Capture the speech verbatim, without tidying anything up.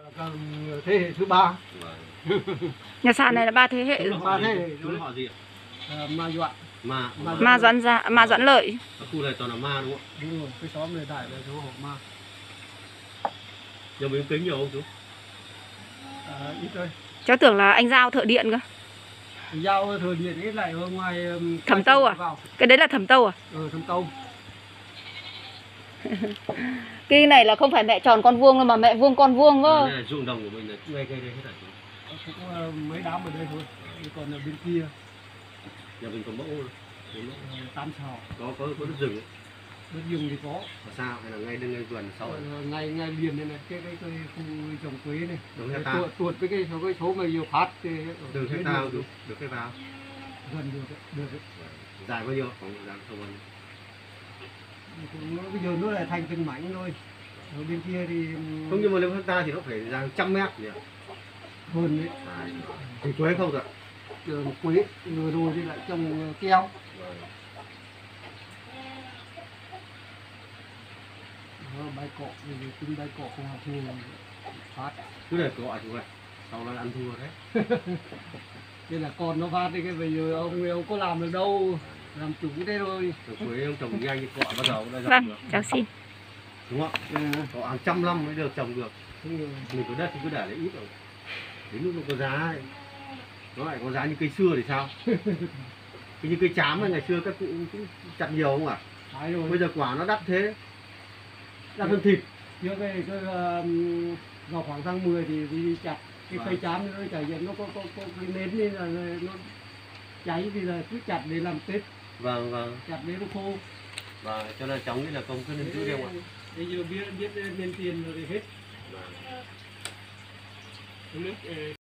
Thế hệ thứ ba. Nhà sàn này là ba thế hệ. Ba thế hệ. Chú họ gì ạ? À, Ma Doạn. Ma. Ma Doãn Gia, Ma Doãn Lợi. Ở khu này toàn là ma đúng không? Đúng rồi, cái xóm này đại là số hộ Ma. Giờ miếng kính nhiều không chú? À, ít thôi. Cháu tưởng là anh Giao thợ điện cơ. Giao thời điện ấy lại ở ngoài um, Thẩm Tâu à? vào. Cái đấy là Thẩm Tâu à? Ờ, Thẩm Tâu. Cái này là không phải mẹ tròn con vuông đâu mà mẹ vuông con vuông cơ. Đây là ruộng đồng của mình là ngay cây đây hết rồi. Cũng uh, mấy đám ở đây thôi. Còn ở bên kia Nhà mình có mẫu luôn. uh, tam sào. Có có có đất rừng ấy. Đất rừng thì có. Ở sao? Hay là ngay bên ngay vườn sau Ờ, này? ngay ngay liền này này, cái cái cái khu trồng quế này. Đúng Cái hectare. tuột, tuột với cái số cái số mà nhiều phát thì Được cái tao được được cái vào. gần được đấy, được đấy. Dài bao nhiêu? Khoảng dài không bao nhiêu? Nó bây giờ nó là thành từng mảnh thôi. Ở bên kia thì Không, nhưng mà nếu hectare thì nó phải dài trăm mét nhỉ? hơn đấy. À, thì quế không rồi. Giờ quế vừa rồi thì lại trồng keo. Đó, bãi cọ thì tính bãi cọ không học thua phát. Cứ để cọ chú ơi, sau đó ăn thua đấy. Đây là con nó phát đi, cái bây giờ ông ông có làm được đâu, làm chủ thế thôi. Quế ông trồng nhanh như cọ bắt đầu nó Vâng, được. cháu xin. Đúng không? Ừ. Cọ hàng trăm năm mới được trồng được. Đúng rồi. Mình có đất thì cứ để lấy ít rồi. Đến lúc nó có giá ấy, nó lại có giá như cây xưa thì sao? Cái như cây trám này ngày xưa các cụ cũng chặt nhiều không ạ? Phải rồi. Bây giờ quả nó đắt thế, đắt hơn thịt. Trước cái, cái um, vào khoảng tháng mười thì đi chặt cái Vâng. cây trám nó chảy nó có có có cái nến nên là nó cháy thì là cứ chặt để làm Tết, Vâng vâng. chặt để nó khô. Và cho nên cháu nghĩ là công cứ nên giữ đi không ạ? Bây giờ biết biết nên tiền rồi thì hết. Vâng. Nước,